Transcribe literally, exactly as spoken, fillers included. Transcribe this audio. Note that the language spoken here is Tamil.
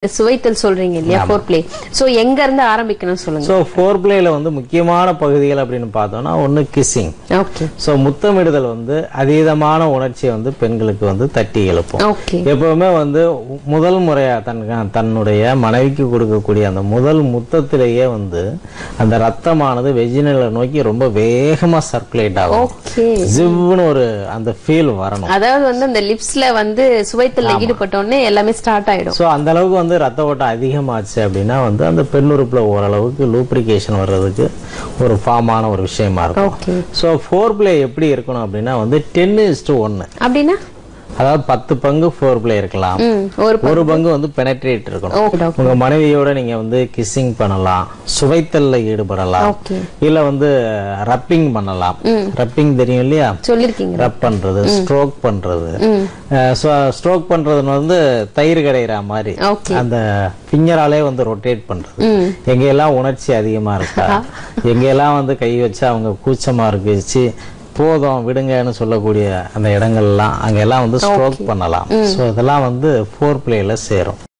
சுவைத்தல் சொல்றீங்க இல்லையா ஃபோர் பிளே. சோ எங்க இருந்து ஆரம்பிக்கணும் சொல்லுங்க. சோ ஃபோர் பிளேல வந்து முக்கியமான பகுதிகள் அப்படின்னு பார்த்தோம்னா ஒன்னு கிஸ்ஸிங். ஓகே. சோ முத்தமிடுதல் வந்து அதீதமான உணர்ச்சியை வந்து பெண்களுக்கு வந்து தட்டி எழுப்பும். ஓகே. எப்பவுமே வந்து முதல் முறையா தன் தன்னுடைய மனைவிக்கு கொடுக்கக்கூடிய அந்த முதல் முத்தத்திலேயே வந்து அந்த ரத்தமானது வெஜினலை நோக்கி ரொம்ப வேகமா சர்க்குலேட் ஆகும். ஓகே. ஜிவ்னு ஒரு அந்த ஃபீல் வரணும். அதாவது வந்து அந்த லிப்ஸ்ல வந்து சுவைத்தல்ல ஈடுபட்ட உடனே எல்லாமே ஸ்டார்ட் ஆயிடும். சோ அந்த அளவுக்கு வந்து ரத்த ஓட்டம் அதிகமாச்சு அப்படின்னா வந்து அந்த பெண்ணுறுப்புல ஓரளவுக்கு லூப்ரிகேஷன் வர்றதுக்கு ஒரு ஃபார்மான ஒரு விஷயமா இருக்கும். சோ ஃபோர் பிளே எப்படி இருக்கணும் அப்படின்னா வந்து டென் இஸ் டு ஒன்னு அப்படின்னா அதாவது பத்து பங்கு ஃபோர் பிளே இருக்கலாம், ஒரு பங்கு வந்து பெனட்ரேட் இருக்கணும். உங்க மனைவியோட நீங்க வந்து கிஸ்ஸிங் பண்ணலாம், சுவைத்தல்ல ஈடுபடலாம், இல்ல வந்து ரப்பிங் பண்ணலாம். ரப்பிங் தெரியும் இல்லையா, சொல்லிருக்கீங்க. ரப் பண்றது, ஸ்ட்ரோக் பண்றது. ஸ்ட்ரோக் பண்றது வந்து தயிர் கடையிற மாதிரி அந்த ஃபிங்கராலே வந்து ரொட்டேட் பண்றது. எங்கெல்லாம் உணர்ச்சி அதிகமா இருக்கா, எங்கெல்லாம் வந்து கை வச்சு அவங்க கூச்சமா இருக்குச்சு போதும் விடுங்கன்னு சொல்லக்கூடிய அந்த இடங்கள்லாம் அங்கெல்லாம் வந்து ஸ்ட்ரோக் பண்ணலாம். ஸோ இதெல்லாம் வந்து ஃபோர் பிளேல சேரும்.